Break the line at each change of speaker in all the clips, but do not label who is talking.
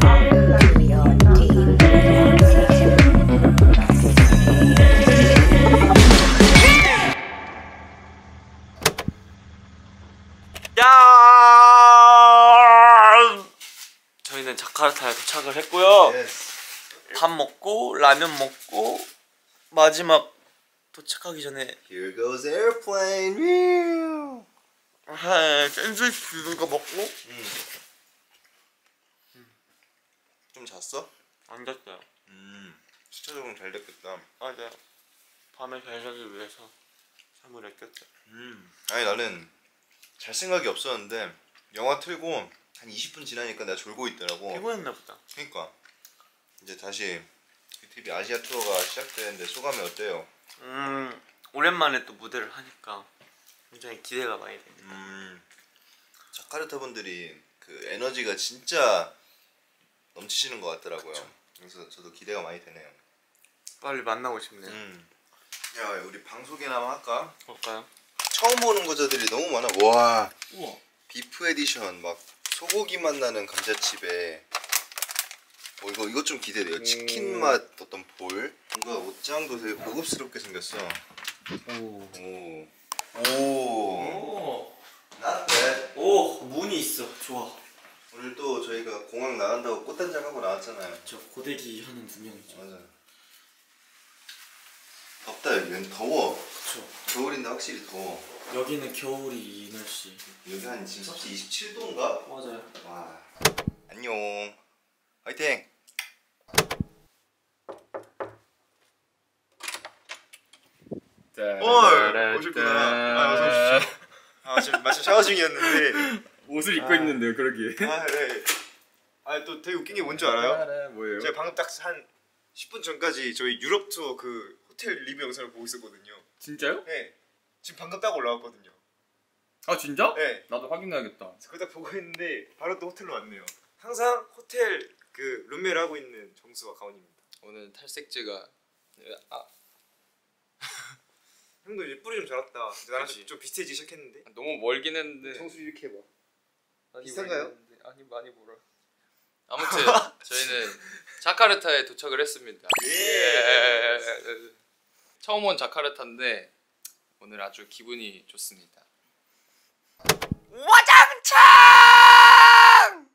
저희는 자카르타에 도착을 했고요.
Yes.
밥 먹고 라면 먹고 마지막 도착하기 전에
Here goes airplane.
샌드위치 이런 거 먹고
좀 잤어?
안 잤어요.
시차 적응 잘 됐겠다.
맞아요. 밤에 잘 자기 위해서 잠을 아꼈죠.
아니 나는 잘 생각이 없었는데 영화 틀고 한 20분 지나니까 내가 졸고 있더라고.
피곤했나 보다.
그러니까 이제 다시 BTV 아시아 투어가 시작되는데 소감이 어때요?
오랜만에 또 무대를 하니까 굉장히 기대가 많이 됩니다.
자카르타 분들이 그 에너지가 진짜 넘치시는 것 같더라고요. 그쵸. 그래서 저도 기대가 많이 되네요.
빨리 만나고 싶네요.
야, 우리 방 소개나 한번 할까?
볼까요?
처음 보는 거자들이 너무 많아. 와,
우와.
비프 에디션 막 소고기 맛 나는 감자칩에 이거 좀 기대돼요. 치킨 맛 어떤 볼. 뭔가 옷장도 되게 고급스럽게 생겼어. 오. 나한테.
오, 문이 있어. 좋아.
오늘 또 저희가 공항 나간다고 꽃단장 하고 나왔잖아요.
저 고데기 하는 두 명이죠.
맞아. 덥다 여기는. 더워.
그쵸.
겨울인데 확실히 더워.
여기는 겨울이 이 날씨.
여기 한 지금 섭씨 27도인가?
맞아요.
와. 안녕. 화이팅. 오셨구나. 어서 오십시오. 지금 마침 샤워 중이었는데
옷을 입고 있는데요, 그러기에.
네. 또 되게 웃긴 게 뭔지 알아요?
뭐예요?
제가 방금 딱 한 10분 전까지 저희 유럽 투어 그 호텔 리뷰 영상을 보고 있었거든요.
진짜요?
네. 지금 방금 딱 올라왔거든요.
아 진짜?
네.
나도 확인해야겠다.
그거 딱 보고 있는데 바로 또 호텔로 왔네요. 항상 호텔 그 룸메를 하고 있는 정수와 가온입니다.
오늘 탈색제가
형도 이제 뿌리 좀 자랐다. 이제 나랑 좀 비슷해지기 시작했는데.
너무 멀긴 했는데.
정수 이렇게 해봐.
많이
비슷한가요?
멀긴 했는데. 아니 많이 멀어. 아무튼 저희는 자카르타에 도착을 했습니다. 예. 처음 온 자카르타인데 오늘 아주 기분이 좋습니다.
와장창!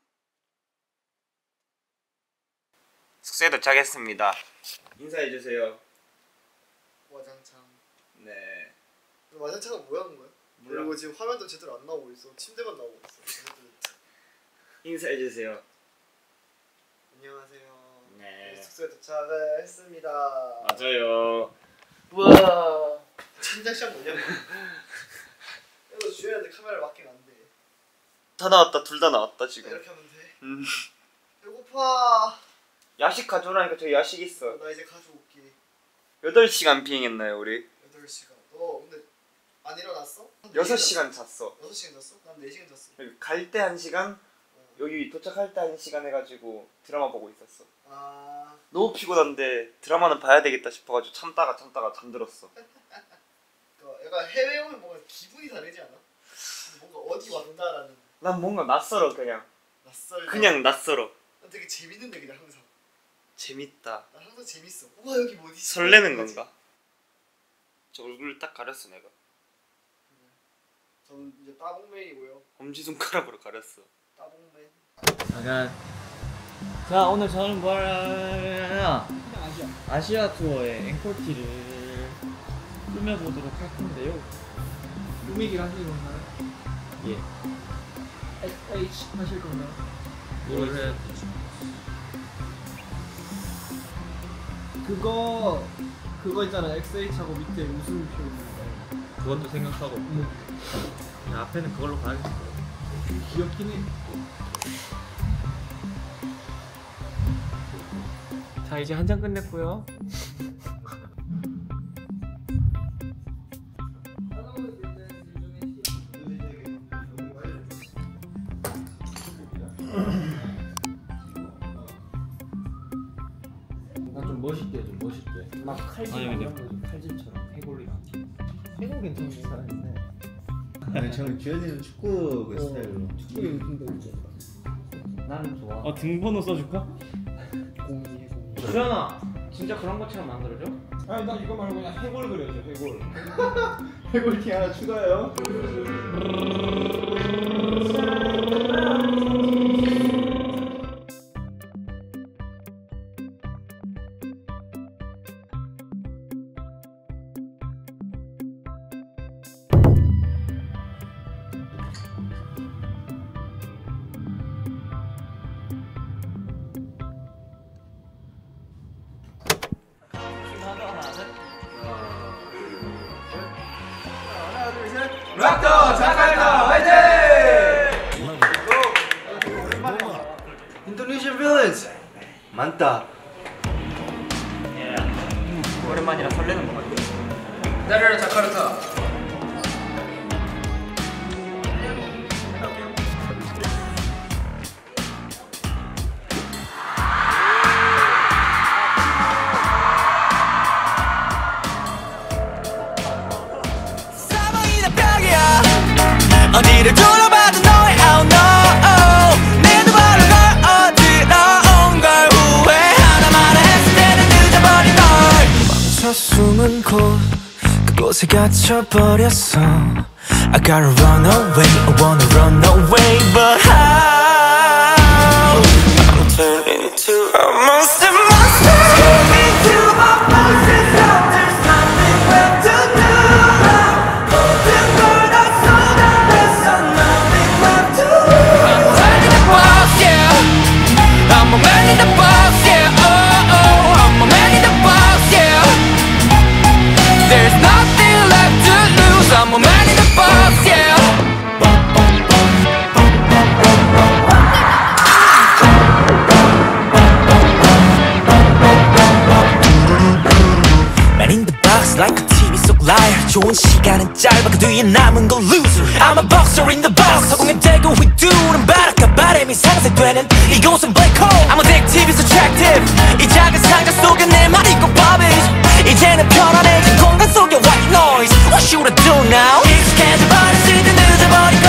숙소에 도착했습니다. 인사해 주세요.
와장창.
네.
와장창은 뭐 하는 거야?
몰라.
그리고 지금 화면도 제대로 안 나오고 있어. 침대만 나오고 있어.
인사해 주세요.
안녕하세요.
네.
숙소에 도착을 했습니다.
맞아요.
우와. 천장샷 뭐냐고. 이거 주연한테 카메라를 맡기면 안 돼.
다 나왔다. 둘 다 나왔다 지금.
이렇게 하면 돼. 배고파.
야식 가져오라니까 저기 야식 있어.
나 이제 가져올게.
8시간 비행했나요 우리?
8시간. 너 근데 안 일어났어?
6시간 잤어.
6시간 잤어? 난 4시간 잤어.
갈 때 1시간, 여기 도착할 때 1시간 해가지고 드라마 보고 있었어.
아.
너무 피곤한데 드라마는 봐야 되겠다 싶어가지고 참다가 잠들었어.
약간 해외 오면 뭔가 기분이 다르지 않아? 뭔가 어디 왔다라는.
난 뭔가 낯설어 그냥.
낯설다.
그냥 낯설어.
난 되게 재밌는데 그냥 항상.
재밌다.
난 항상 재밌어. 우와 여기 뭐 어디 있어?
설레는 건가? 저 얼굴 딱 가렸어 내가.
저는 이제 따봉맨이고요.
엄지손가락으로 가렸어.
따봉맨.
자 오늘 저는 뭘 하냐 아시아 투어의 앵콜티를 꾸며보도록 할 건데요. 꾸미기를 하실 건가요? 예. SH 하실 건가요? 뭘 해야 되지? 그거 있잖아. XH하고 밑에 웃음표. 그것도 생각하고 그냥 앞에는 그걸로 가야겠어. 귀엽긴 해. 자 이제 한 장 끝냈고요. 좀 멋있게 막 칼질 이런 거 칼질처럼 해골이랑 해골 괜찮은 사람이네.
아니 저는 주현이는 축구 그 스타일로.
축구 용품도 있죠. 나는 좋아. 등번호 써줄까? 02. 수연아, 진짜 그런 것처럼 만들어줘?
아니 나 이거 말고 그냥 해골 그려줘 해골. 해골티 하나 추가요.
락더 자카르타 화이팅!
인도네시안 빌런즈 많다.
오랜만이라 설레는 것 같아.
기다려라 자카르타.
어디를 둘러봐도 너의 oh no 내 두 발로 걸 어디로 온 걸 후회하나 마나 했을 때는 늦어버린 걸 멈춰 숨은 곳 그곳에 갇혀버렸어 I gotta run away I wanna run away But how I'm turned into a monster Screaming to my voices out There's nothing left to do 모든 걸 다 쏟아냈어 Nothing left to do I'm turning the boss, yeah I'm a man in the box, yeah Oh, oh I'm a man in the box, yeah There's nothing left to lose I'm a man in the box, yeah Man in the box like a TV 속 liar 좋은 시간은 짧아 그 뒤에 남은 건 loser I'm a boxer in the box 허공에 대고 휘두른 바람과 바람이 상쇄되는 이곳은 black hole I'm addictive, it's attractive 이 작은 상자 속에 내 말이 꼭 rubbish 이제는 편안해진 공간 속에 white noise What should I do now? 익숙해져버린 시대 늦어버린 걸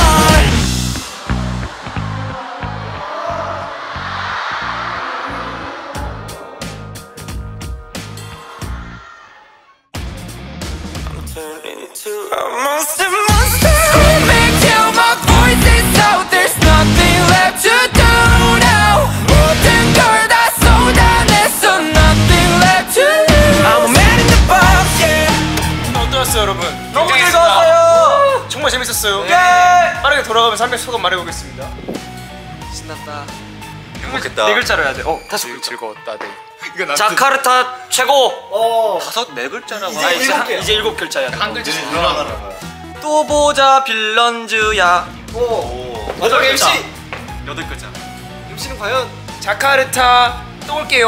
Turn into a monster, monster Screaming till my voice is out There's nothing left to do now 모든 걸 다 쏟아냈어 Nothing left to lose I'm a man in the box, yeah
어떠셨어요 여러분?
너무
굉장히
즐거웠어요
정말 재밌었어요.
예
빠르게 돌아가면서 한 명 소감 말해보겠습니다.
신났다.
행복했다.
네 글자로 해야 돼. 다섯 글자.
즐거웠다. 네.
자카르타 최고.
다섯 네 글자라고
이제 일곱 글자야.
한 글자
또 보자 빌런즈야.
맞아 MC
여덟 글자.
MC는 과연
자카르타 또 올게요.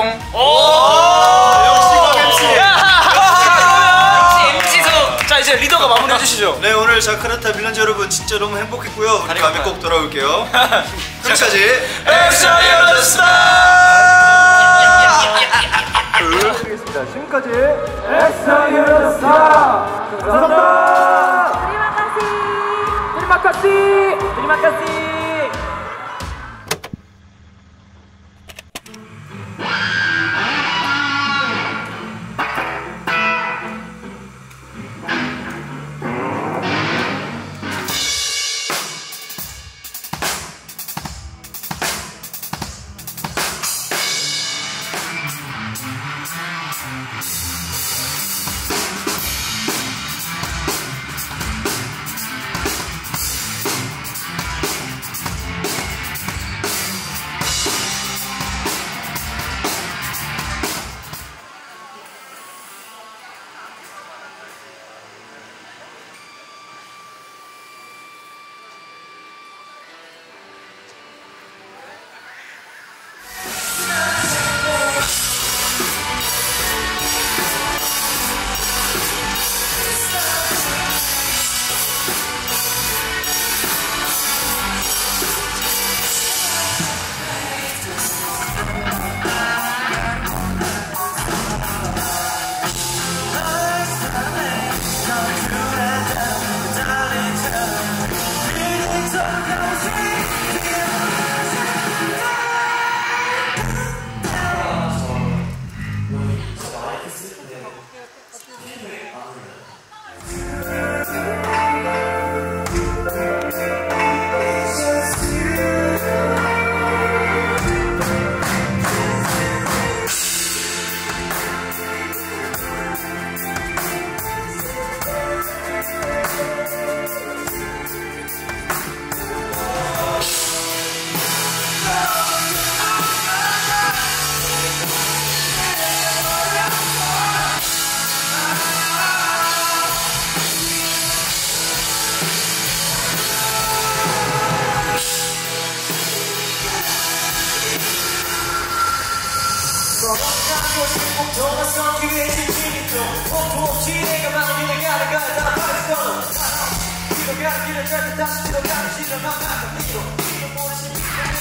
역시 MC
자 이제 리더가 마무리해 주시죠.
네 오늘 자카르타 빌런즈 여러분 진짜 너무 행복했고요. 우리 다음에 꼭 돌아올게요. 지금까지
엑소이어스타
지금까지
Terima kasih. Terima kasih.
돌아서 기회의 지치기 좀 옷도 없이 내가 많이 내가 따라 빠졌어 뒤로 가는 길을 짧게 다시 뒤로 가는 시간만 나가 뒤로 뒤로 보내시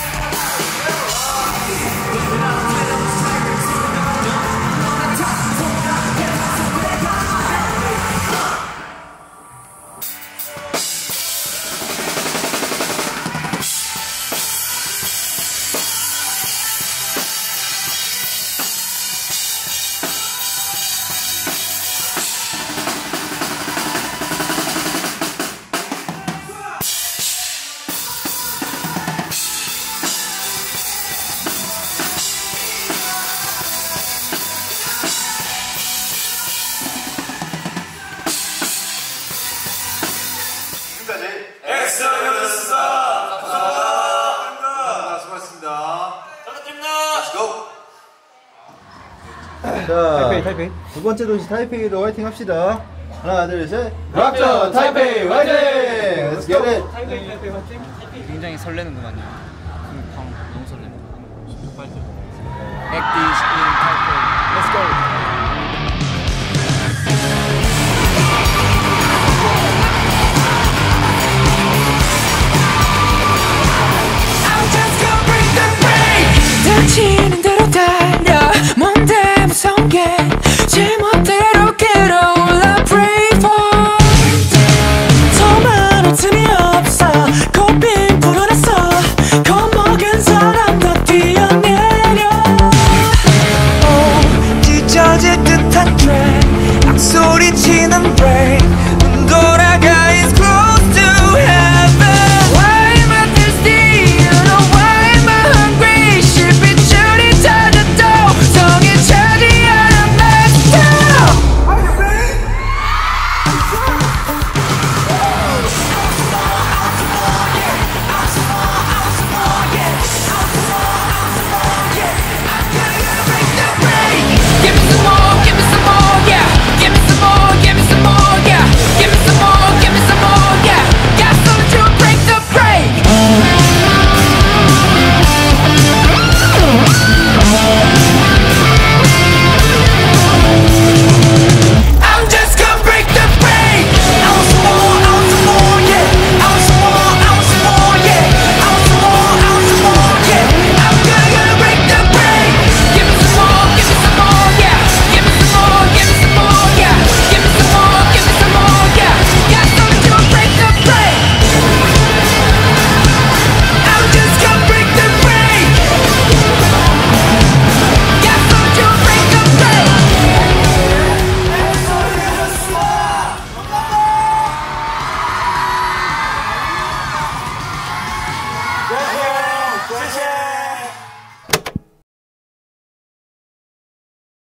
자, 두 번째 도시 타이페이로 화이팅 합시다. 하나, 둘, 셋. 락전 타이페이 화이팅! Let's get it!
굉장히 설레는구만요. 너무 설레는. 액티스 인 타이페이. Let's go.
닥치는 대로 달려 뭔데 무서운 게 제멋대로 끌어올라 Pray for 더 많은 틈이 없어 고삐 불어났어 겁먹은 사람 더 뛰어내려 찢어질 듯한 dread 악소리치는 break 눈 돌아가 is close to heaven Why am I thirsty? You know why am I hungry? 실핏줄이 터져도 성에 차지 않아 Let's go! Are you ready? Give me some more, give me some more, yeah. Give me some more, give me some more, yeah. Give me some more, give me some more, yeah. Got something to break the break. I'm just gonna break the break. I want some more, I want some more, yeah. I want some more, I want some more, yeah. I want some more, I want some more, yeah. I'm gonna break the break. Give me some more, give me some more, yeah. Give me some more, give me some more, yeah. Give me some more, give me some more, yeah. Got something to break the break. I'm just gonna break the break. Got something to break the break.
자,